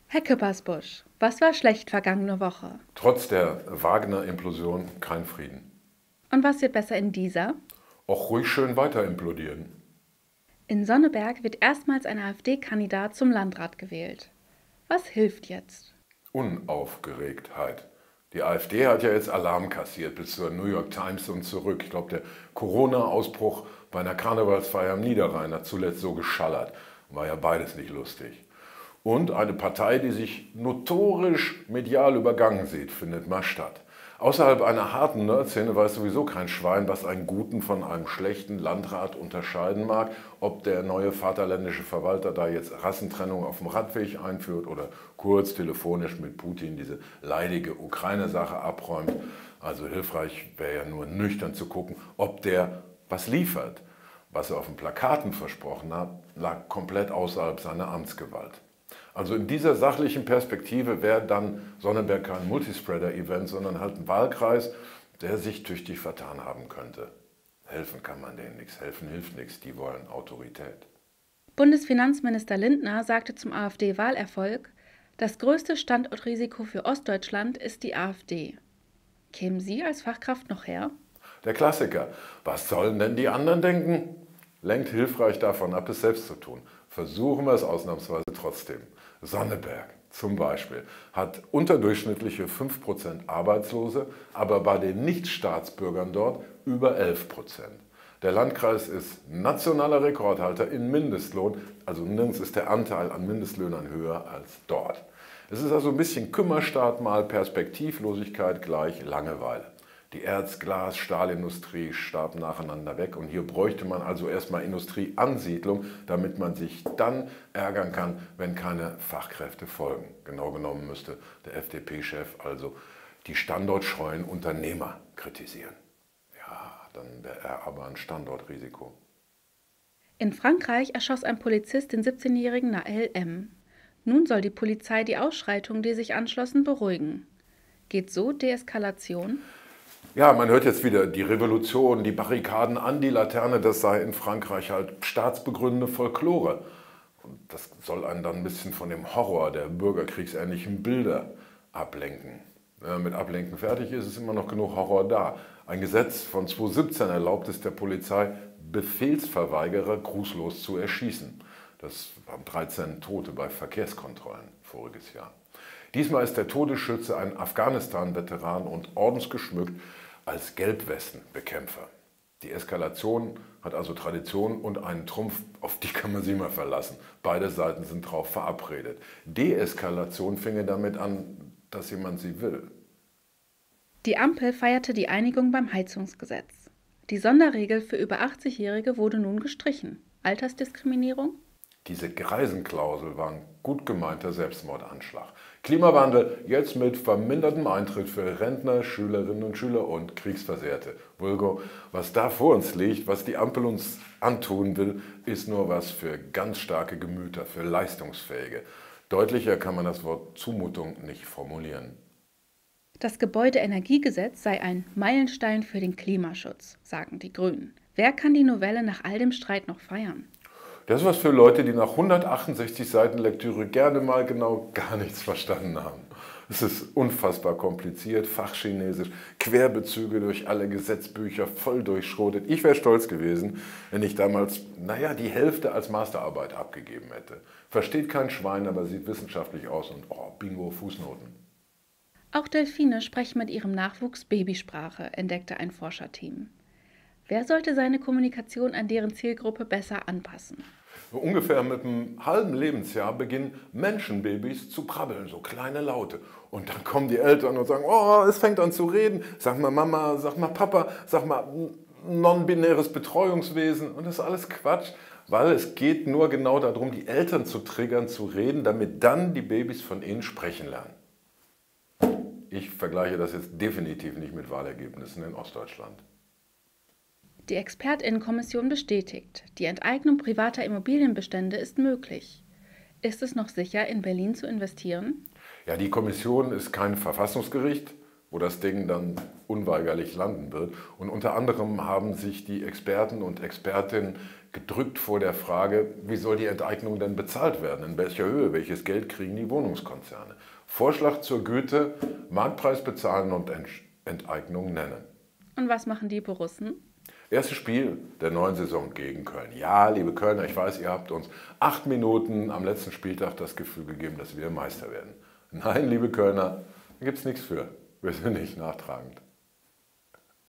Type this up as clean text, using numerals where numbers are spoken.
Herr Küppersbusch, was war schlecht vergangene Woche? Trotz der Wagner-Implosion kein Frieden. Und was wird besser in dieser? Auch ruhig schön weiter implodieren. In Sonneberg wird erstmals ein AfD-Kandidat zum Landrat gewählt. Was hilft jetzt? Unaufgeregtheit. Die AfD hat ja jetzt Alarm kassiert bis zur New York Times und zurück. Ich glaube, der Corona-Ausbruch bei einer Karnevalsfeier am Niederrhein hat zuletzt so geschallert. War ja beides nicht lustig. Und eine Partei, die sich notorisch medial übergangen sieht, findet mal statt. Außerhalb einer harten Nerd-Szene weiß sowieso kein Schwein, was einen guten von einem schlechten Landrat unterscheiden mag. Ob der neue vaterländische Verwalter da jetzt Rassentrennung auf dem Radweg einführt oder kurz telefonisch mit Putin diese leidige Ukraine-Sache abräumt. Also hilfreich wäre ja nur nüchtern zu gucken, ob der was liefert. Was er auf den Plakaten versprochen hat, lag komplett außerhalb seiner Amtsgewalt. Also in dieser sachlichen Perspektive wäre dann Sonneberg kein Multispreader-Event, sondern halt ein Wahlkreis, der sich tüchtig vertan haben könnte. Helfen kann man denen nichts, helfen hilft nichts, die wollen Autorität. Bundesfinanzminister Lindner sagte zum AfD-Wahlerfolg, das größte Standortrisiko für Ostdeutschland ist die AfD. Kämen Sie als Fachkraft noch her? Der Klassiker, was sollen denn die anderen denken? Lenkt hilfreich davon ab, es selbst zu tun. Versuchen wir es ausnahmsweise trotzdem. Sonneberg zum Beispiel hat unterdurchschnittliche 5% Arbeitslose, aber bei den Nichtstaatsbürgern dort über 11%. Der Landkreis ist nationaler Rekordhalter in Mindestlohn, also nirgends ist der Anteil an Mindestlöhnern höher als dort. Es ist also ein bisschen Kümmerstaat mal Perspektivlosigkeit gleich Langeweile. Die Erz-, Glas-, Stahlindustrie starben nacheinander weg und hier bräuchte man also erstmal Industrieansiedlung, damit man sich dann ärgern kann, wenn keine Fachkräfte folgen. Genau genommen müsste der FDP-Chef also die standortscheuen Unternehmer kritisieren. Ja, dann wäre er aber ein Standortrisiko. In Frankreich erschoss ein Polizist den 17-jährigen Nael M. Nun soll die Polizei die Ausschreitungen, die sich anschlossen, beruhigen. Geht so Deeskalation? Ja, man hört jetzt wieder, die Revolution, die Barrikaden an die Laterne, das sei in Frankreich halt staatsbegründende Folklore. Und das soll einen dann ein bisschen von dem Horror der bürgerkriegsähnlichen Bilder ablenken. Wenn man mit Ablenken fertig ist, ist immer noch genug Horror da. Ein Gesetz von 2017 erlaubt es der Polizei, Befehlsverweigerer grußlos zu erschießen. Das waren 13 Tote bei Verkehrskontrollen voriges Jahr. Diesmal ist der Todesschütze ein Afghanistan-Veteran und ordensgeschmückt als Gelbwestenbekämpfer. Die Eskalation hat also Tradition und einen Trumpf, auf die kann man sich mal verlassen. Beide Seiten sind darauf verabredet. Deeskalation finge damit an, dass jemand sie will. Die Ampel feierte die Einigung beim Heizungsgesetz. Die Sonderregel für über 80-Jährige wurde nun gestrichen. Altersdiskriminierung? Diese Greisenklausel war ein gut gemeinter Selbstmordanschlag. Klimawandel jetzt mit vermindertem Eintritt für Rentner, Schülerinnen und Schüler und Kriegsversehrte. Vulgo, was da vor uns liegt, was die Ampel uns antun will, ist nur was für ganz starke Gemüter, für Leistungsfähige. Deutlicher kann man das Wort Zumutung nicht formulieren. Das Gebäudeenergiegesetz sei ein Meilenstein für den Klimaschutz, sagen die Grünen. Wer kann die Novelle nach all dem Streit noch feiern? Das ist was für Leute, die nach 168 Seiten Lektüre gerne mal genau gar nichts verstanden haben. Es ist unfassbar kompliziert, Fachchinesisch, Querbezüge durch alle Gesetzbücher, voll durchschrotet. Ich wäre stolz gewesen, wenn ich damals, die Hälfte als Masterarbeit abgegeben hätte. Versteht kein Schwein, aber sieht wissenschaftlich aus und bingo, Fußnoten. Auch Delfine sprechen mit ihrem Nachwuchs Babysprache, entdeckte ein Forscherteam. Wer sollte seine Kommunikation an deren Zielgruppe besser anpassen? So ungefähr mit einem halben Lebensjahr beginnen Menschenbabys zu brabbeln, so kleine Laute. Und dann kommen die Eltern und sagen, oh, es fängt an zu reden. Sag mal Mama, sag mal Papa, sag mal non-binäres Betreuungswesen. Und das ist alles Quatsch, weil es geht nur genau darum, die Eltern zu triggern, zu reden, damit dann die Babys von ihnen sprechen lernen. Ich vergleiche das jetzt definitiv nicht mit Wahlergebnissen in Ostdeutschland. Die Expertinnenkommission bestätigt, die Enteignung privater Immobilienbestände ist möglich. Ist es noch sicher, in Berlin zu investieren? Ja, die Kommission ist kein Verfassungsgericht, wo das Ding dann unweigerlich landen wird. Und unter anderem haben sich die Experten und Expertinnen gedrückt vor der Frage, wie soll die Enteignung denn bezahlt werden? In welcher Höhe? Welches Geld kriegen die Wohnungskonzerne? Vorschlag zur Güte, Marktpreis bezahlen und Enteignung nennen. Und was machen die Borussen? Erstes Spiel der neuen Saison gegen Köln. Ja, liebe Kölner, ich weiß, ihr habt uns 8 Minuten am letzten Spieltag das Gefühl gegeben, dass wir Meister werden. Nein, liebe Kölner, da gibt es nichts für. Wir sind nicht nachtragend.